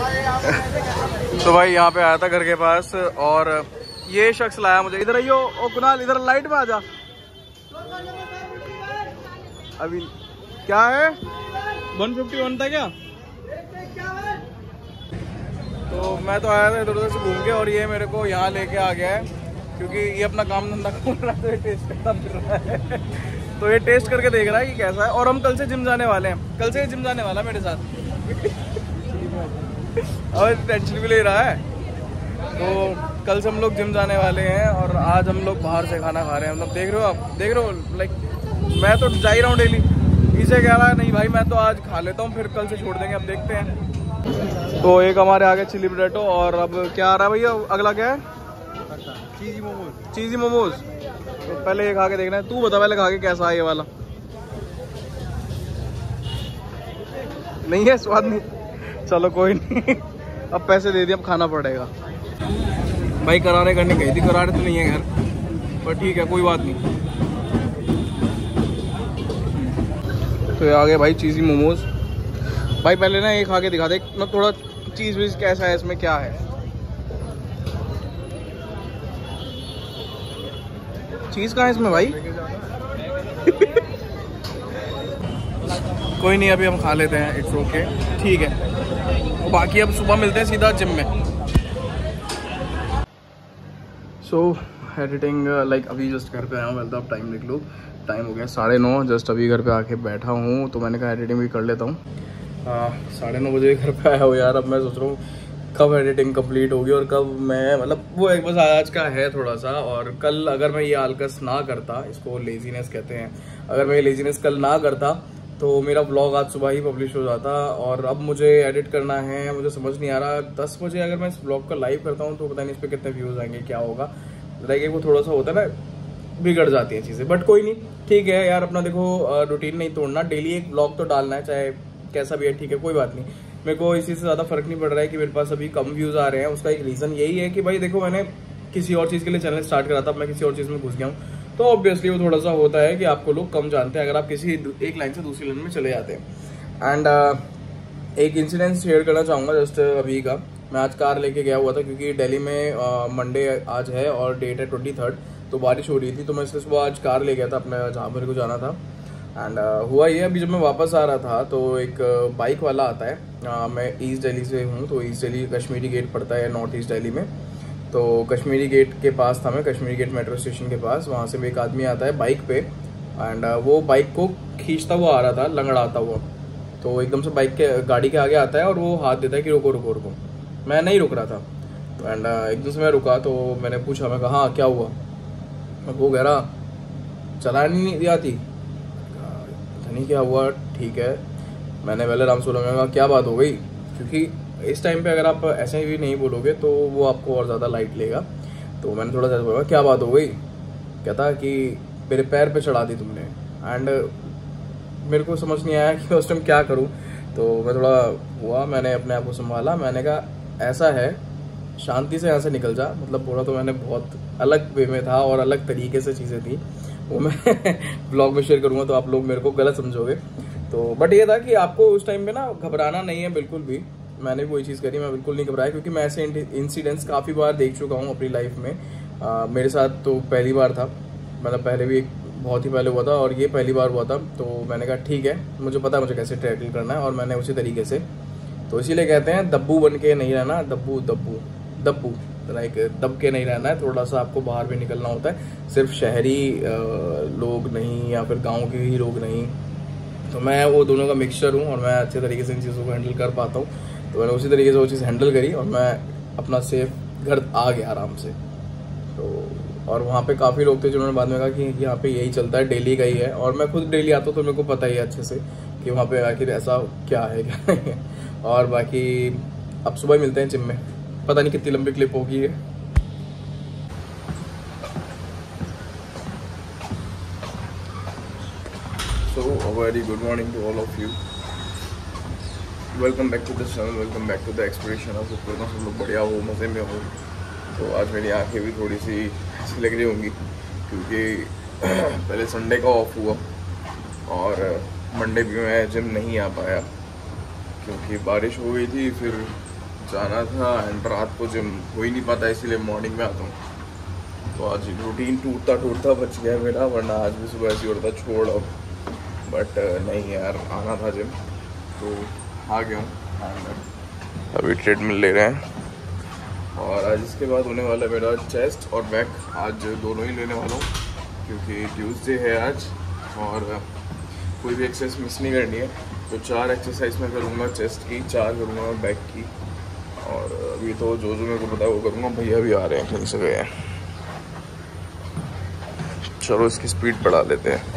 तो भाई यहाँ पे आया था घर के पास और ये शख्स लाया मुझे। इधर आइयो, ओ कुणाल इधर लाइट में आ जा। अभी क्या है 151 था क्या? तो मैं तो आया था इधर उधर से घूम के और ये मेरे को यहाँ लेके आ गया है क्योंकि ये अपना काम धंधा कर रहा है, तो ये टेस्ट करता फिर रहा है। तो ये टेस्ट करके देख रहा है कि कैसा है। और हम कल से जिम जाने वाले हैं, कल से जिम जाने वाला है मेरे साथ और टेंशन भी ले रहा है। तो कल से हम लोग जिम जाने वाले हैं और आज हम लोग बाहर से खाना खा रहे हैं। मतलब देख रहे हो आप, देख रहे हो लाइक मैं तो जा ही रहा हूँ डेली, इसे कह रहा है नहीं भाई मैं तो आज खा लेता हूँ फिर कल से छोड़ देंगे, अब देखते हैं। तो एक हमारे आगे चिली पोटैटो और अब क्या आ रहा है भैया अगला क्या है? चीज़ी मोमोज। चीज़ी मोमोज। तो पहले ये खा के देखना है, तू बता पहले खा के कैसा है ये वाला। नहीं है स्वाद नहीं, चलो कोई नहीं अब पैसे दे दिए, अब खाना पड़ेगा। भाई करारे करने गई थी, करारे तो नहीं है घर, पर ठीक है कोई बात नहीं। तो ये आ गए भाई चीज़ी मोमोज। भाई पहले ना ये खा के दिखा दे ना थोड़ा, चीज़ वीज़ कैसा है, इसमें क्या है? चीज़ कहाँ है इसमें भाई? कोई नहीं अभी हम खा लेते हैं, इट्स ओके ठीक है। बाकी अब सुबह मिलते हैं सीधा जिम में। सो एडिटिंग लाइक अभी जस्ट घर पे आया हूँ। वेल अब टाइम देख लो, टाइम हो गया 9:30, जस्ट अभी घर पे आके बैठा हूँ। तो मैंने कहा एडिटिंग भी कर लेता हूँ। 9:30 बजे घर पे आया हूँ यार। अब मैं सोच रहा हूँ कब एडिटिंग कंप्लीट होगी और कब मैं मतलब वो एक बस आज का है थोड़ा सा। और कल अगर मैं ये आलकस ना करता, इसको लेजीनेस कहते हैं, अगर मैं ये लेजीनेस कल ना करता तो मेरा व्लॉग आज सुबह ही पब्लिश हो जाता। और अब मुझे एडिट करना है, मुझे समझ नहीं आ रहा 10 बजे अगर मैं इस व्लॉग का लाइव करता हूँ तो पता नहीं इस पर कितने व्यूज़ आएंगे, क्या होगा। लाइक वो थोड़ा सा होता है ना, बिगड़ जाती हैं चीज़ें, बट कोई नहीं ठीक है यार। अपना देखो रूटीन नहीं तोड़ना, डेली एक व्लॉग तो डालना है चाहे कैसा भी है, ठीक है कोई बात नहीं। मेरे को इसी से ज़्यादा फर्क नहीं पड़ रहा है कि मेरे पास अभी कम व्यूज़ आ रहे हैं। उसका एक रीज़न यही है कि भाई देखो मैंने किसी और चीज़ के लिए चैनल स्टार्ट करा था, अब मैं किसी और चीज़ में घुस गया हूँ, तो ऑब्वियसली वो थोड़ा सा होता है कि आपको लोग कम जानते हैं अगर आप किसी एक लाइन से दूसरी लाइन में चले जाते हैं। एंड एक इंसिडेंट शेयर करना चाहूँगा जस्ट अभी का। मैं आज कार लेके गया हुआ था क्योंकि दिल्ली में मंडे आज है और डेट है 23, तो बारिश हो रही थी। तो मैं इसलिए सुबह आज कार ले गया था अपने जहाँ मेरे को जाना था। एंड हुआ ये अभी जब मैं वापस आ रहा था तो एक बाइक वाला आता है। मैं ईस्ट दिल्ली से हूँ, तो ईस्ट दिल्ली कश्मीरी गेट पड़ता है नॉर्थ ईस्ट दिल्ली में। तो कश्मीरी गेट के पास था मैं, कश्मीरी गेट मेट्रो स्टेशन के पास। वहाँ से एक आदमी आता है बाइक पे एंड वो बाइक को खींचता हुआ आ रहा था, लंगड़ाता हुआ। तो एकदम से बाइक के गाड़ी के आगे आता है और वो हाथ देता है कि रुको रुको रुको। मैं नहीं रुक रहा था तो एंड एकदम से मैं रुका। तो मैंने पूछा, मैं कहा हाँ क्या हुआ? वो कह रहा चलानी नहीं आती। नहीं क्या हुआ, ठीक है। मैंने पहले राम सोला में कहा क्या बात हो गई, क्योंकि इस टाइम पे अगर आप ऐसे भी नहीं बोलोगे तो वो आपको और ज़्यादा लाइट लेगा। तो मैंने थोड़ा सा बोला क्या बात हो गई? कहता कि मेरे पैर पे चढ़ा दी तुमने। एंड मेरे को समझ नहीं आया कि उस टाइम क्या करूं। तो मैं थोड़ा हुआ, मैंने अपने आप को संभाला। मैंने कहा ऐसा है, शांति से यहाँ से निकल जा। मतलब बोला तो मैंने बहुत अलग वे में था और अलग तरीके से चीज़ें थी, वो मैं ब्लॉग में शेयर करूँगा तो आप लोग मेरे को गलत समझोगे। तो बट ये था कि आपको उस टाइम पे ना घबराना नहीं है बिल्कुल भी। मैंने भी वही चीज़ करी, मैं बिल्कुल नहीं घबराया क्योंकि मैं ऐसे इंसिडेंट्स काफ़ी बार देख चुका हूँ अपनी लाइफ में। मेरे साथ तो पहली बार था, मतलब पहले भी बहुत ही पहले हुआ था और ये पहली बार हुआ था। तो मैंने कहा ठीक है, मुझे पता है मुझे कैसे टैकल करना है और मैंने उसी तरीके से। तो इसीलिए कहते हैं दब्बू बन के नहीं रहना, दब्बू दब्बू दब्बू लाइक दब के नहीं रहना है। थोड़ा सा आपको बाहर भी निकलना होता है, सिर्फ शहरी लोग नहीं या फिर गांव के ही लोग नहीं। तो मैं वो दोनों का मिक्सचर हूँ और मैं अच्छे तरीके से इन चीज़ों को हैंडल कर पाता हूँ। तो मैंने उसी तरीके से वो चीज़ हैंडल करी और मैं अपना सेफ घर आ गया आराम से। तो और वहाँ पे काफ़ी लोग थे जिन्होंने बाद में कहा कि यहाँ पे यही चलता है, डेली का ही है। और मैं खुद डेली आता हूँ तो मेरे को पता ही है अच्छे से कि वहाँ पे आखिर ऐसा क्या है क्या नहीं है। और बाकी अब सुबह मिलते हैं जिम में, पता नहीं कितनी लंबी क्लिप होगी ये। So a very good morning to all of you. Welcome back to the channel, welcome back to the exploration of सब लोग बढ़िया हो, मज़े में हो। तो आज मेरी आंखें भी थोड़ी सी ऐसी लग रही होंगी क्योंकि पहले संडे का ऑफ हुआ और मंडे भी मैं जिम नहीं आ पाया क्योंकि बारिश हो गई थी। फिर जाना था एंड रात को जिम हो ही नहीं पाता, इसीलिए मॉर्निंग में आता हूँ। तो आज रूटीन टूटता बच गया मेरा, वरना आज भी सुबह ऐसी होता छोड़ अब, बट नहीं यार आना था जिम तो आ गया हूँ। अभी ट्रेडमिल ले रहे हैं और आज इसके बाद होने वाला है मेरा चेस्ट और बैक, आज दोनों ही लेने वाला हूँ क्योंकि ट्यूसडे है आज और कोई भी एक्सरसाइज मिस नहीं करनी है। तो 4 एक्सरसाइज मैं करूँगा चेस्ट की, 4 करूँगा बैक की, और अभी तो जो मेरे को पता है वो करूँगा। भैया भी आ रहे हैं कहीं से गए हैं, चलो इसकी स्पीड बढ़ा लेते हैं।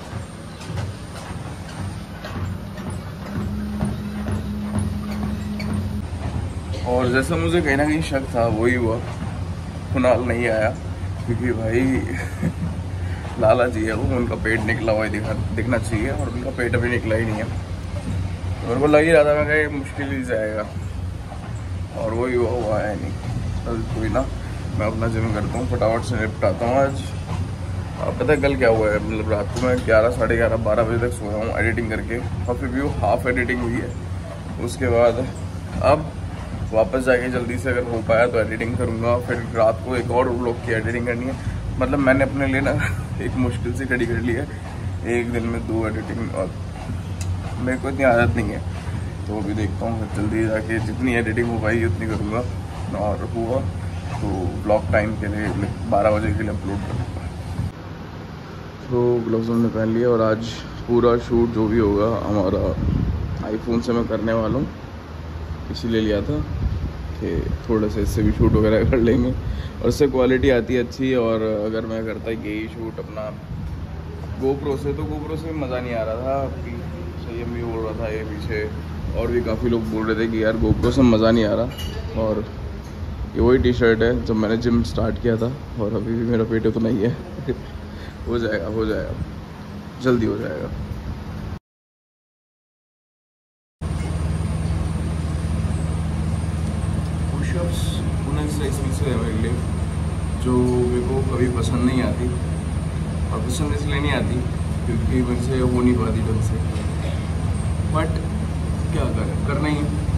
और जैसा मुझे कहीं ना कहीं शक था वही हुआ, कुणाल नहीं आया क्योंकि भाई लाला जी है वो, उनका पेट निकला हुआ दिखना चाहिए और उनका पेट अभी निकला ही नहीं है। तो मेरे को लग ही रहा था मैं कहीं मुश्किल ही जाएगा और वही हुआ, वो आया नहीं। कल कोई ना, मैं अपना जिम करता हूँ, फटाफट से निपटाता हूँ आज। अब पता है कल क्या हुआ है, मतलब रात को मैं 11, साढ़े 11, 12 बजे तक सोया हूँ एडिटिंग करके, और फिर भी वो हाफ एडिटिंग हुई है। उसके बाद अब वापस जाके जल्दी से अगर हो पाया तो एडिटिंग करूँगा, फिर रात को एक और व्लॉग की एडिटिंग करनी है। मतलब मैंने अपने लिए ना एक मुश्किल से खड़ी कर ली है, एक दिन में 2 एडिटिंग, और मेरे को इतनी आदत नहीं है। तो अभी देखता हूँ जल्दी जाके जितनी एडिटिंग हो पाएगी उतनी करूँगा, और हुआ तो ब्लॉग टाइम के लिए 12 बजे के लिए अपलोड करूँगा। तो ग्लव्स हमने पहन लिया और आज पूरा शूट जो भी होगा हमारा आईफोन से मैं करने वाला हूँ, इसीलिए लिया था कि थोड़ा सा इससे भी शूट वगैरह कर लेंगे और इससे क्वालिटी आती है अच्छी। और अगर मैं करता यही शूट अपना गोप्रो से, तो गोप्रो से मज़ा नहीं आ रहा था। संयम भी बोल रहा था ये पीछे, और भी काफ़ी लोग बोल रहे थे कि यार गोप्रो से मज़ा नहीं आ रहा। और ये वही टी शर्ट है जब मैंने जिम स्टार्ट किया था, और अभी भी मेरा पेट उतना ही है हो जाएगा जल्दी हो जाएगा। पुशअप्स उन एक्सरसाइज में से है मेरे लिए जो मेरे को कभी पसंद नहीं आती, और पसंद इसलिए नहीं आती क्योंकि मेरे से हो नहीं पाती ढंग से, बट क्या करें, करना ही है।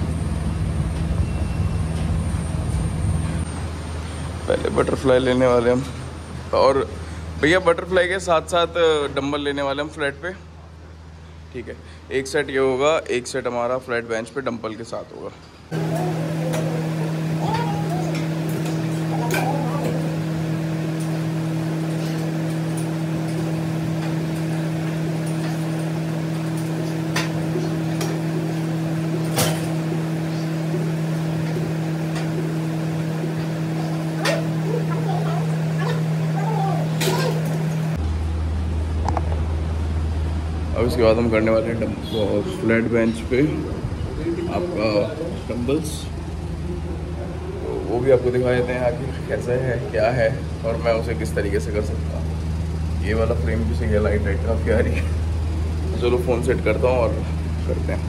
पहले बटरफ्लाई लेने वाले हम, और भैया बटरफ्लाई के साथ साथ डंबल लेने वाले हम फ्लैट पे, ठीक है। एक सेट ये होगा, एक सेट हमारा फ्लैट बेंच पे डंबल के साथ होगा। अब इसके बाद हम करने वाले हैं फ्लैट बेंच पे आपका डंबल्स, तो वो भी आपको दिखा देते हैं आखिर कैसा है क्या है और मैं उसे किस तरीके से कर सकता हूँ। ये वाला फ्रेम भी सही है, लाइट काफ़ी आ रही है। चलो फ़ोन सेट करता हूँ और करते हैं।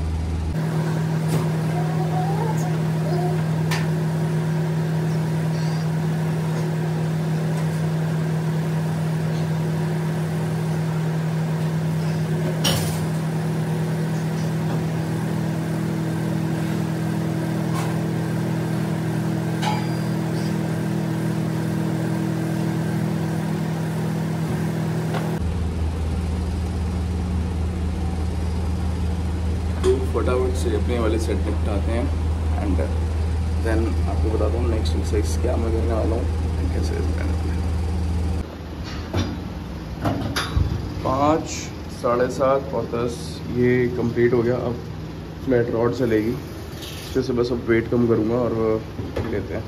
फटाफट से अपने वाले सेट निपटाते हैं एंड देन आपको बताता हूँ नेक्स्ट एक्सरसाइज क्या मैं करने वाला हूँ, कैसे करने वाला हूँ। 5, 7:30 और 10 ये कंप्लीट हो गया। अब फ्लैट रॉड चलेगी, इससे से बस अब वेट कम करूँगा और लेते हैं।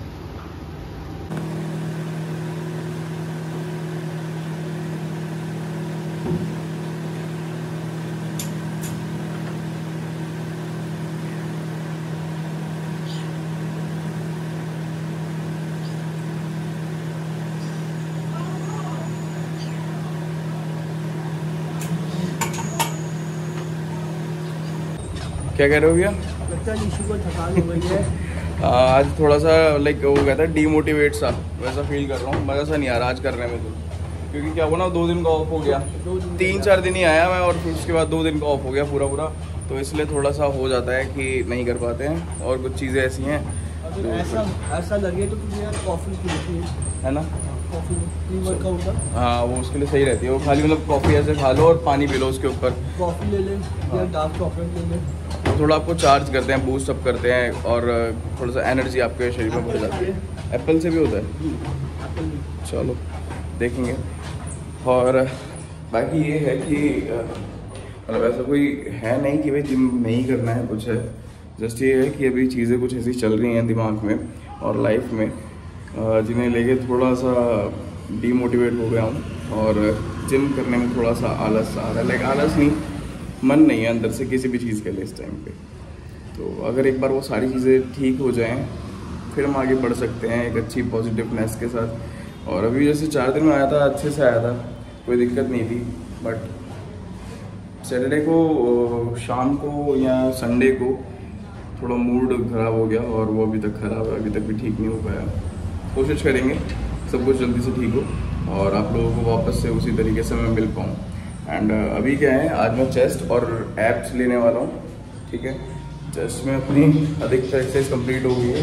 क्या कह रहे हो भैया? थकान हो गई है आज थोड़ा सा लाइक वो कहता है डीमोटिवेट सा वैसा फील कर रहा हूँ, मज़ा सा नहीं आ रहा आज करने में। तो क्योंकि क्या हुआ ना, 2 दिन का ऑफ हो गया, 3-4 दिन ही आया मैं और फिर उसके बाद 2 दिन का ऑफ हो गया पूरा। तो इसलिए थोड़ा सा हो जाता है कि नहीं कर पाते हैं। और कुछ चीज़ें ऐसी हैं अगर ऐसा लगे तो तुझे यार कॉफ़ी पीनी है ना, कॉफ़ी प्री वर्कआउट का। हाँ वो उसके लिए सही रहती है। वो खाली मतलब कॉफ़ी ऐसे खा लो और पानी पी लो उसके ऊपर। कॉफ़ी ले ले या डार्क चॉकलेट ले ले, तो थोड़ा आपको चार्ज करते हैं, बूस्ट अप करते हैं और थोड़ा सा एनर्जी आपके शरीर में बढ़ जाती है। एप्पल से भी होता है, चलो देखेंगे। और बाकी ये है कि मतलब ऐसा कोई है नहीं कि भाई जिम नहीं करना है, कुछ है। जस्ट ये है कि अभी चीज़ें कुछ ऐसी चल रही हैं दिमाग में और लाइफ में जिन्हें लेके थोड़ा सा डीमोटिवेट हो गया हूँ और जिम करने में थोड़ा सा आलस आ रहा है। लाइक आलस नहीं, मन नहीं है अंदर से किसी भी चीज़ के लिए इस टाइम पे। तो अगर एक बार वो सारी चीज़ें ठीक हो जाएं फिर हम आगे बढ़ सकते हैं एक अच्छी पॉजिटिवनेस के साथ। और अभी जैसे 4 दिन में आया था, अच्छे से आया था, कोई दिक्कत नहीं थी। बट सैटरडे को शाम को या संडे को थोड़ा मूड ख़राब हो गया और वो अभी तक ख़राब है, अभी तक भी ठीक नहीं हो पाया। कोशिश करेंगे सब कुछ जल्दी से ठीक हो और आप लोगों को वापस से उसी तरीके से मैं मिल पाऊँ। एंड अभी क्या है, आज मैं चेस्ट और एब्स लेने वाला हूँ, ठीक है। चेस्ट में अपनी अधिकतर एक्सरसाइज कंप्लीट हो गई है।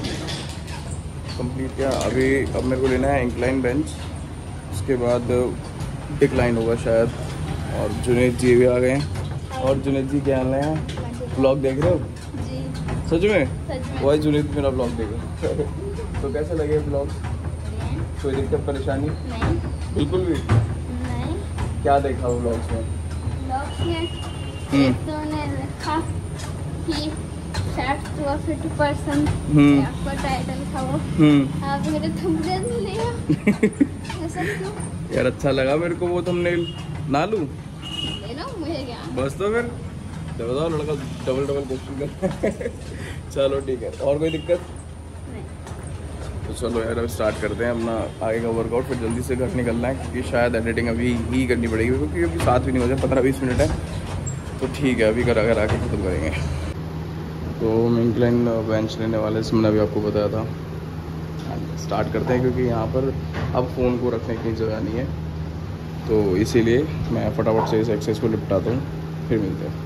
कंप्लीट क्या, अभी अब मेरे को लेना है इंक्लाइन बेंच, उसके बाद डिक्लाइन होगा शायद। और जुनेद जी भी आ गए हैं। और जुनेद जी क्या हाल है, ब्लॉग देख रहे हो? जी सच में? सच में। वही जुनेद मेरा ब्लॉग देखे तो कैसा लगे ब्लॉग? कोई दिक्कत परेशानी? नहीं बिल्कुल भी नहीं। क्या देखा वो ब्लॉग्स में? ब्लॉग्स में तो ने लिखा कि फैट हुआ 50%, आपका टाइटल था वो। आप मेरे थंबनेल में लिया ऐसा क्यों? यार अच्छा लगा मेरे को वो थंबनेल, ना लूं? ले लो, मुझे क्या। बस तो फिर बताओ, लड़का डबल क्वेश्चन कर चलो ठीक है। और कोई दिक्कत? नहीं। तो चलो यार अब स्टार्ट करते हैं अपना आगे का वर्कआउट, फिर जल्दी से घर निकलना है क्योंकि शायद एडिटिंग अभी ही करनी पड़ेगी क्योंकि अभी 7 भी नहीं बजे, 15-20 मिनट है। तो ठीक है, अभी कर आके खत्म करेंगे। तो हम इंक्लाइन बेंच लेने वाले से मैंने अभी आपको बताया था। स्टार्ट करते हैं क्योंकि यहाँ पर अब फ़ोन को रखने की जगह नहीं है, तो इसीलिए मैं फटाफट से इस एक्सरसाइज को निपटाता हूँ, फिर मिलते हैं।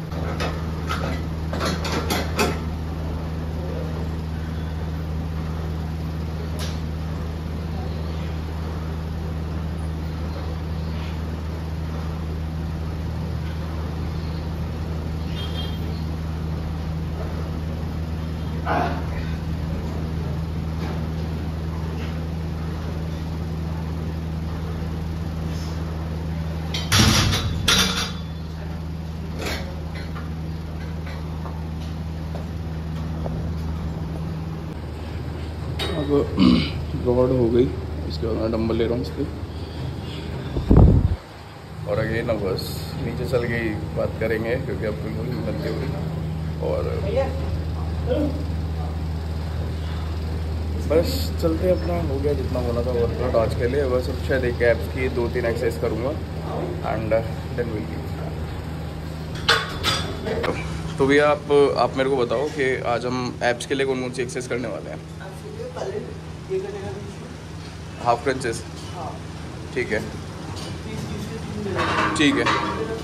अब रॉड हो गई, इसके बाद मैं डंबल ले रहा हूँ इसके। और अगेन अब बस नीचे चल के ही बात करेंगे क्योंकि अब बिल्कुल हिम्मत नहीं हो रही। और बस चलते अपना हो गया जितना होना था वर्कआउट आज के लिए। बस अब शायद एक एप्स की 2-3 एक्सरसाइज करूँगा एंड देन विल बी। तो भैया आप मेरे को बताओ कि आज हम एप्स के लिए कौन कौन सी एक्सरसाइज करने वाले हैं? हाफ क्रंचेस, ठीक है ठीक है,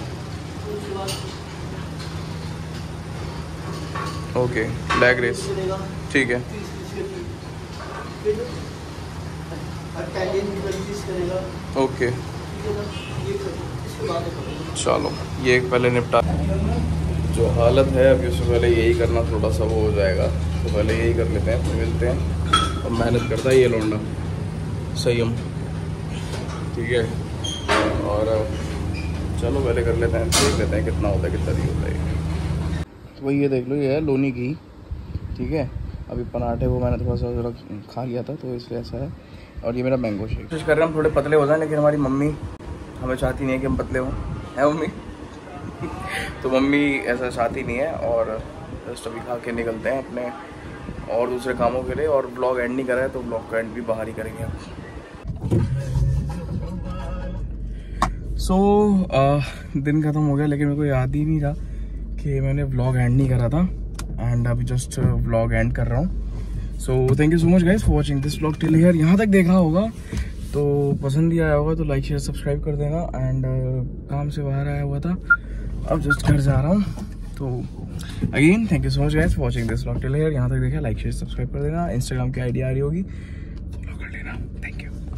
ओके। लेग रेस, ठीक है, ओके। चलो ये पहले निपटा, जो हालत है अभी उससे पहले यही करना थोड़ा सा वो हो जाएगा, तो पहले यही कर लेते हैं, फिर मिलते हैं। और मेहनत करता है ये लौंडा, संयम, ठीक है। और चलो पहले कर लेते हैं, देख लेते हैं कितना होता है, कितना नहीं होता है। तो भाई ये देख लो, ये है लोनी घी, ठीक है। अभी पराठे वो मैंने थोड़ा सा जरा खा लिया था तो इसलिए ऐसा है। और ये मेरा मैंगो शेक। कोशिश कर रहे हैं हम थोड़े पतले हो जाएं, लेकिन हमारी मम्मी हमें चाहती नहीं है कि हम पतले हों, है मम्मी? तो मम्मी ऐसा चाहती नहीं है। और जस्ट अभी खा के निकलते हैं अपने और दूसरे कामों के लिए। और ब्लॉग एंड नहीं करा है तो ब्लॉग का एंड भी बाहर ही करेंगे आप। सो दिन ख़त्म हो गया लेकिन मेरे को याद ही नहीं रहा कि मैंने ब्लॉग एंड नहीं करा था। एंड अभी जस्ट ब्लॉग एंड कर रहा हूँ। So thank you so much guys for watching this blog till here. यहाँ तक देखा होगा तो पसंद ही आया होगा तो लाइक शेयर सब्सक्राइब कर देना। एंड काम से बाहर आया हुआ था, अब जस्ट घर जा रहा हूँ तो again thank you so much guys for watching this vlog till here. यहाँ तक देखा, लाइक शेयर सब्सक्राइब कर देना। इंस्टाग्राम की आईडी आ रही होगी, फॉलो कर लेना। Thank you.